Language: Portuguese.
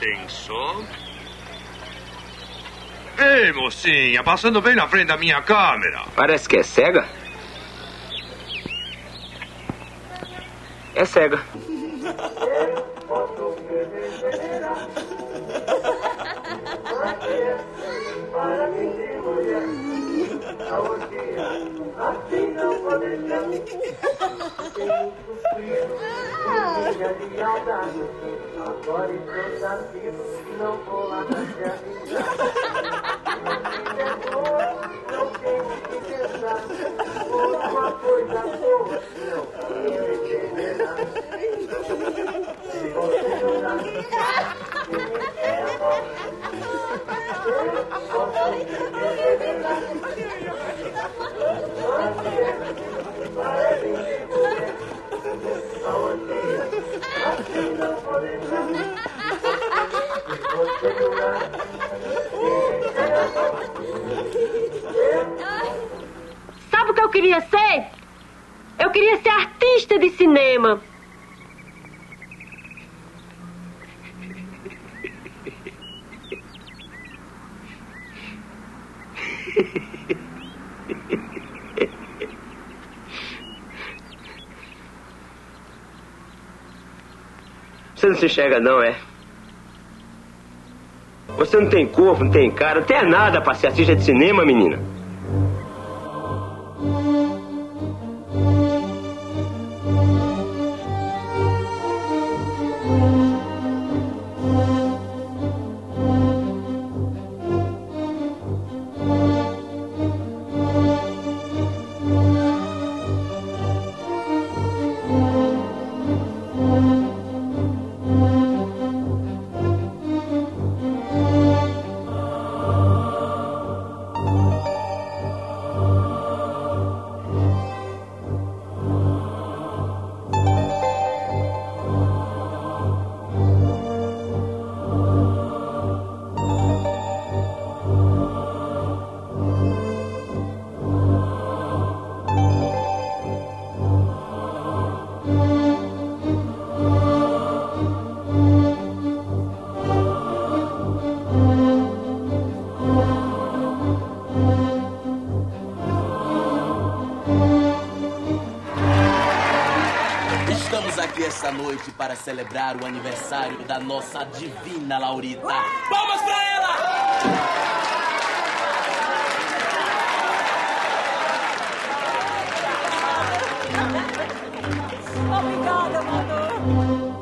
Atenção. Ei, mocinha, passando bem na frente da minha câmera. Parece que é cega. É cega. Agora estou sabendo que não vou largar de amizade. Não tenho que pensar. Uma coisa boa, não tenho que envenenar. Se você não dá, ninguém quer amor. Eu posso envenenar. Parece de mulher. Assim não podemos. Sabe o que eu queria ser? Eu queria ser artista de cinema. Você não se enxerga não, é? Você não tem corpo, não tem cara, não tem nada pra ser artista de cinema, menina. Essa noite para celebrar o aniversário da nossa divina Laurita. Palmas pra ela! Obrigada, Manu.